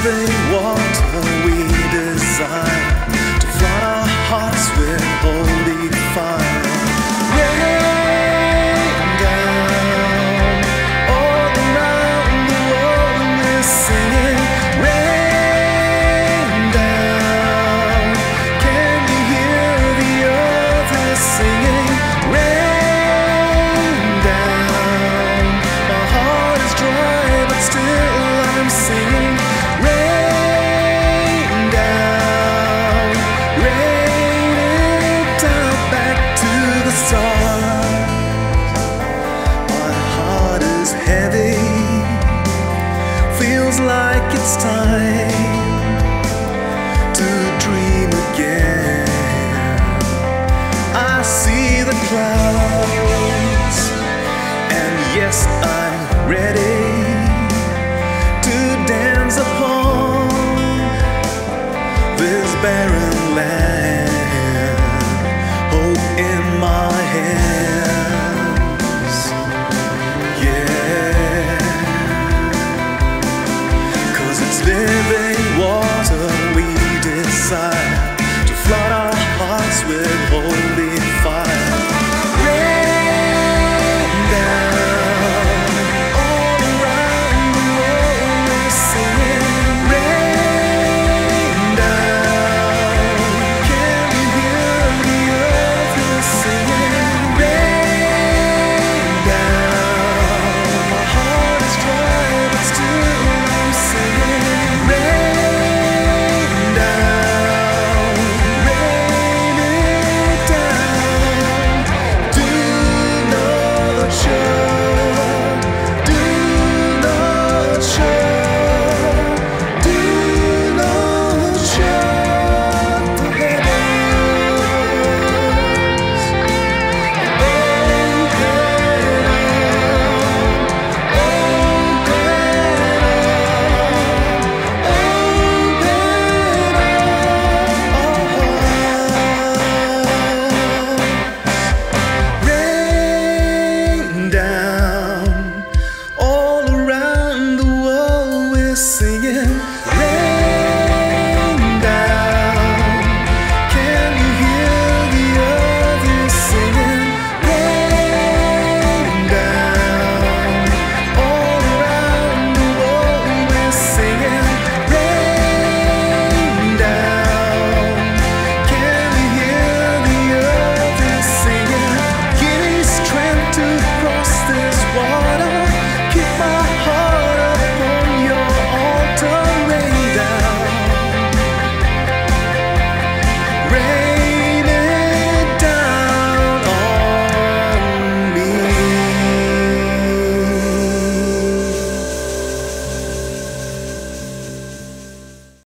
living water we desire to flood our hearts with holy fire. Rain down all around the world we're singing. Rain down, can you hear the earth is singing? Rain down, my heart is dry but still I'm singing. Rain down, rain it down back to the stars. My heart is heavy, feels like it's time to dream again. I see the clouds, and yes, I'm ready